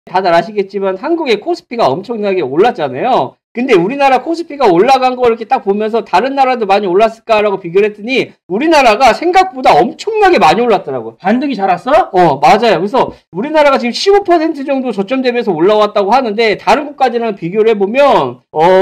다들 아시겠지만 한국의 코스피가 엄청나게 올랐잖아요. 근데 우리나라 코스피가 올라간 거 이렇게 딱 보면서 다른 나라도 많이 올랐을까라고 비교를 했더니 우리나라가 생각보다 엄청나게 많이 올랐더라고요. 반등이 잘 왔어? 맞아요. 그래서 우리나라가 지금 15% 정도 저점 대비해서 올라왔다고 하는데 다른 국가들이랑 비교를 해보면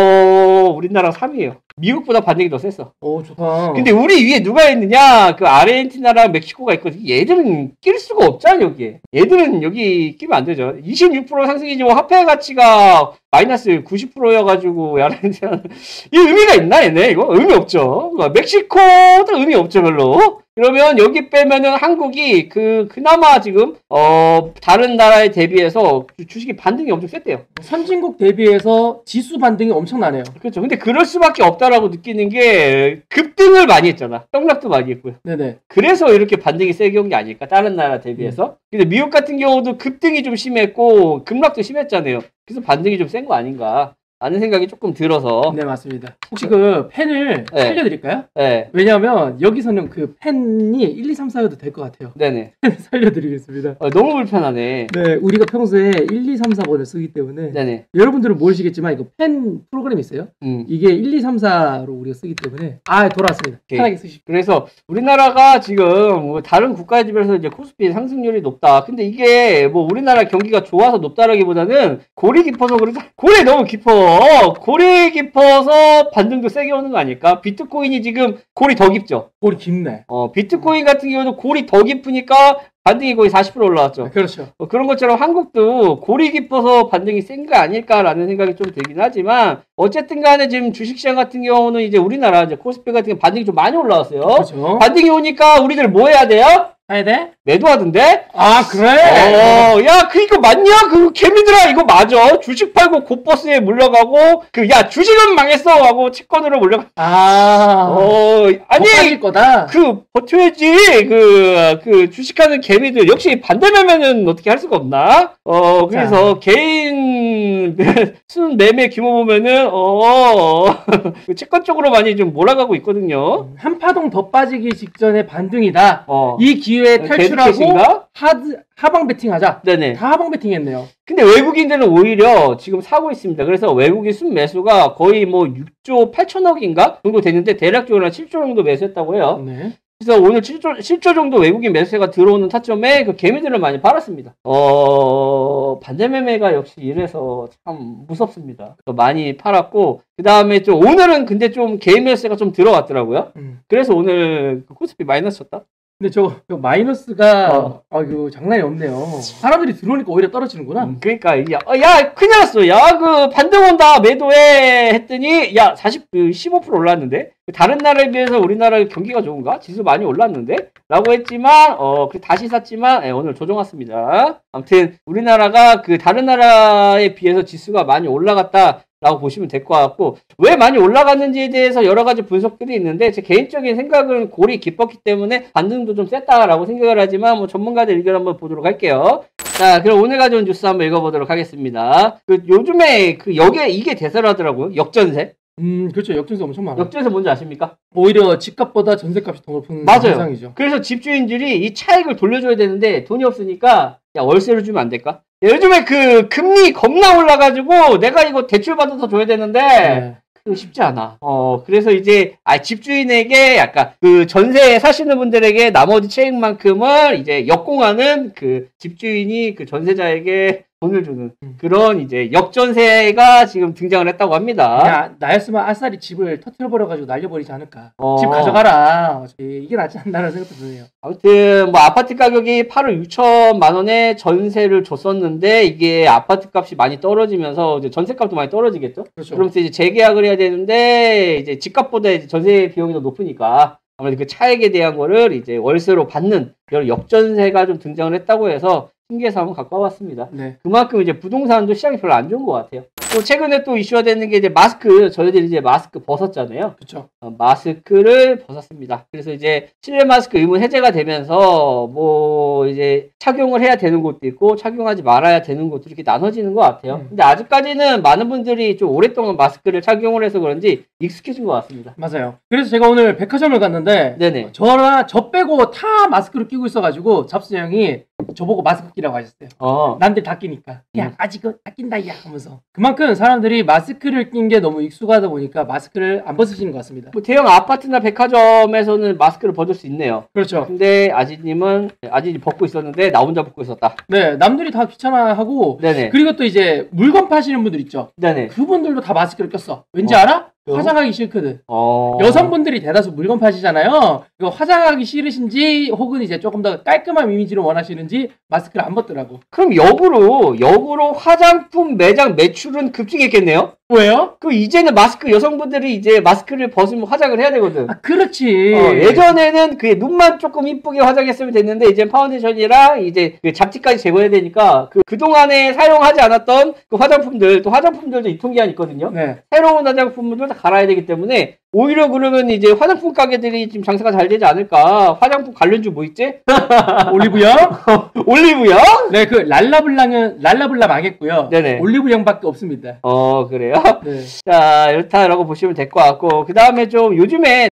우리나라가 3위예요. 미국보다 반등이 더 셌어. 오, 좋다. 근데 우리 위에 누가 있느냐? 그 아르헨티나랑 멕시코가 있거든. 얘들은 낄 수가 없잖아, 여기에. 얘들은 여기 끼면 안 되죠. 26% 상승이지, 뭐, 화폐 가치가 마이너스 90%여가지고, 아르헨티나. 이 의미가 있나, 얘네? 이거? 의미 없죠. 멕시코도 의미 없죠, 별로. 그러면 여기 빼면은 한국이 그나마 지금 다른 나라에 대비해서 주식이 반등이 엄청 셌대요. 선진국 대비해서 지수 반등이 엄청나네요. 그렇죠. 근데 그럴 수밖에 없다라고 느끼는 게 급등을 많이 했잖아. 떡락도 많이 했고요. 네네. 그래서 이렇게 반등이 세게 온 게 아닐까, 다른 나라 대비해서. 근데 미국 같은 경우도 급등이 좀 심했고 급락도 심했잖아요. 그래서 반등이 좀 센 거 아닌가 하는 생각이 조금 들어서. 네, 맞습니다. 혹시 그 펜을 네. 살려드릴까요? 네. 왜냐하면 여기서는 그 펜이 1, 2, 3, 4여도 될 것 같아요. 네네. 살려드리겠습니다. 너무 불편하네. 네, 우리가 평소에 1, 2, 3, 4번을 쓰기 때문에 네네. 여러분들은 모르시겠지만 이거 펜 프로그램이 있어요. 이게 1, 2, 3, 4로 우리가 쓰기 때문에 돌아왔습니다. 오케이. 편하게 쓰시고. 그래서 우리나라가 지금 뭐 다른 국가에 비해서 이제 코스피 상승률이 높다. 근데 이게 뭐 우리나라 경기가 좋아서 높다라기보다는 골이 깊어서 그러다. 골이 너무 깊어. 골이 깊어서 반등도 세게 오는 거 아닐까? 비트코인이 지금 골이 더 깊죠? 골이 깊네. 비트코인 같은 경우도 골이 더 깊으니까 반등이 거의 40% 올라왔죠. 그렇죠. 그런 것처럼 한국도 골이 깊어서 반등이 센 거 아닐까라는 생각이 좀 들긴 하지만 어쨌든 간에 지금 주식시장 같은 경우는 이제 우리나라 이제 코스피 같은 경우 반등이 좀 많이 올라왔어요. 그렇죠. 반등이 오니까 우리들 뭐 해야 돼요? 해야 돼? 매도하던데? 아, 그래? 야, 이거 맞냐? 개미들아, 이거 맞아. 주식 팔고 곧버스에 물러가고, 야, 주식은 망했어! 하고 채권으로 물러가. 아니, 거다. 버텨야지. 주식하는 개미들. 역시 반대매매는 어떻게 할 수가 없나? 그래서 개인 순 매매 규모 보면은, 채권 쪽으로 많이 좀 몰아가고 있거든요. 한파동 더 빠지기 직전에 반등이다. 이 기회에 탈출하고 하방 베팅하자. 네네. 다 하방 베팅했네요. 근데 외국인들은 오히려 지금 사고 있습니다. 그래서 외국인 순매수가 거의 뭐 6조 8천억인가 정도 되는데 대략적으로 한 7조 정도 매수했다고 해요. 네. 그래서 오늘 실조 정도 외국인 매수세가 들어오는 타점에 개미들을 많이 팔았습니다. 반대매매가 역시 이래서 참 무섭습니다. 많이 팔았고, 그 다음에 오늘은 근데 좀 개인 매수세가 좀 들어왔더라고요. 그래서 오늘 코스피 마이너스 쳤다? 근데 저 마이너스가 이거 장난이 없네요. 사람들이 들어오니까 오히려 떨어지는구나. 그러니까 야 큰일 났어. 야 반등 온다 매도해 했더니 야 15% 올랐는데 다른 나라에 비해서 우리나라 경기가 좋은가? 지수 많이 올랐는데? 라고 했지만 다시 샀지만 오늘 조정 왔습니다. 아무튼 우리나라가 다른 나라에 비해서 지수가 많이 올라갔다 라고 보시면 될 것 같고, 왜 많이 올라갔는지에 대해서 여러 가지 분석들이 있는데 제 개인적인 생각은 골이 깊었기 때문에 반등도 좀 셌다라고 생각을 하지만 뭐 전문가들 의견 한번 보도록 할게요. 자, 그럼 오늘 가져온 뉴스 한번 읽어보도록 하겠습니다. 요즘에 이게 대세라더라고요. 역전세. 그렇죠. 역전세 엄청 많아요. 역전세 뭔지 아십니까? 오히려 집값보다 전세값이 더 높은 현상이죠. 그래서 집주인들이 이 차익을 돌려줘야 되는데 돈이 없으니까 야 월세를 주면 안 될까? 요즘에 금리 겁나 올라가지고 내가 이거 대출 받아서 줘야 되는데 그거 쉽지 않아. 그래서 이제 집주인에게 약간 전세 사시는 분들에게 나머지 차익만큼을 이제 역공하는 집주인이 전세자에게 돈을 주는 그런 이제 역전세가 지금 등장을 했다고 합니다. 야, 나였으면 아싸리 집을 터트려버려가지고 날려버리지 않을까. 집 가져가라. 이게 낫지 않나라는 생각도 드네요. 아무튼 뭐 아파트 가격이 8억 6천만 원에 전세를 줬었는데 이게 아파트 값이 많이 떨어지면서 이제 전세값도 많이 떨어지겠죠. 그렇죠. 그러면서 이제 재계약을 해야 되는데 이제 집값보다 이제 전세 비용이 더 높으니까 아무래도 차액에 대한 거를 이제 월세로 받는 이런 역전세가 좀 등장을 했다고 해서 신기해서 한번 갖고 와봤습니다. 네. 그만큼 이제 부동산도 시장이 별로 안 좋은 것 같아요. 또 최근에 또 이슈가 되는 게 이제 마스크, 저희들이 이제 마스크 벗었잖아요. 그렇죠. 마스크를 벗었습니다. 그래서 이제 실내 마스크 의무 해제가 되면서 뭐 이제 착용을 해야 되는 곳도 있고 착용하지 말아야 되는 곳도 이렇게 나눠지는 것 같아요. 근데 아직까지는 많은 분들이 좀 오랫동안 마스크를 착용을 해서 그런지 익숙해진 것 같습니다. 맞아요. 그래서 제가 오늘 백화점을 갔는데 네네. 저 빼고 다 마스크를 끼고 있어가지고 잡스 형이 저보고 마스크 끼라고 하셨어요. 남들 다 끼니까. 야, 아직은 다 낀다, 야, 하면서. 그만큼 사람들이 마스크를 낀 게 너무 익숙하다 보니까 마스크를 안 벗으시는 것 같습니다. 뭐 대형 아파트나 백화점에서는 마스크를 벗을 수 있네요. 그렇죠. 근데 아진이 벗고 있었는데 나 혼자 벗고 있었다. 네, 남들이 다 귀찮아하고. 네네. 그리고 또 이제 물건 파시는 분들 있죠. 네네. 그분들도 다 마스크를 꼈어. 왠지 알아? 화장하기 싫거든. 여성분들이 대다수 물건 파시잖아요. 이거 화장하기 싫으신지 혹은 이제 조금 더 깔끔한 이미지를 원하시는지 마스크를 안 벗더라고. 그럼 역으로 화장품 매장 매출은 급증했겠네요? 왜요? 그 이제는 여성분들이 이제 마스크를 벗으면 화장을 해야 되거든. 아, 그렇지. 예전에는 그 눈만 조금 이쁘게 화장했으면 됐는데 이제 파운데이션이랑 이제 그 잡티까지 제거해야 되니까 그동안에 사용하지 않았던 그 화장품들, 또 화장품들도 유통기한 있거든요. 네. 새로운 화장품들도 다 갈아야 되기 때문에 오히려 그러면 이제 화장품 가게들이 지금 장사가 잘 되지 않을까. 화장품 관련주 뭐 있지? 올리브영? 올리브영? 네, 그 랄라블라 망했고요. 네네. 올리브영밖에 없습니다. 그래요? 네. 자, 이렇다라고 보시면 될 것 같고, 그 다음에 좀 요즘에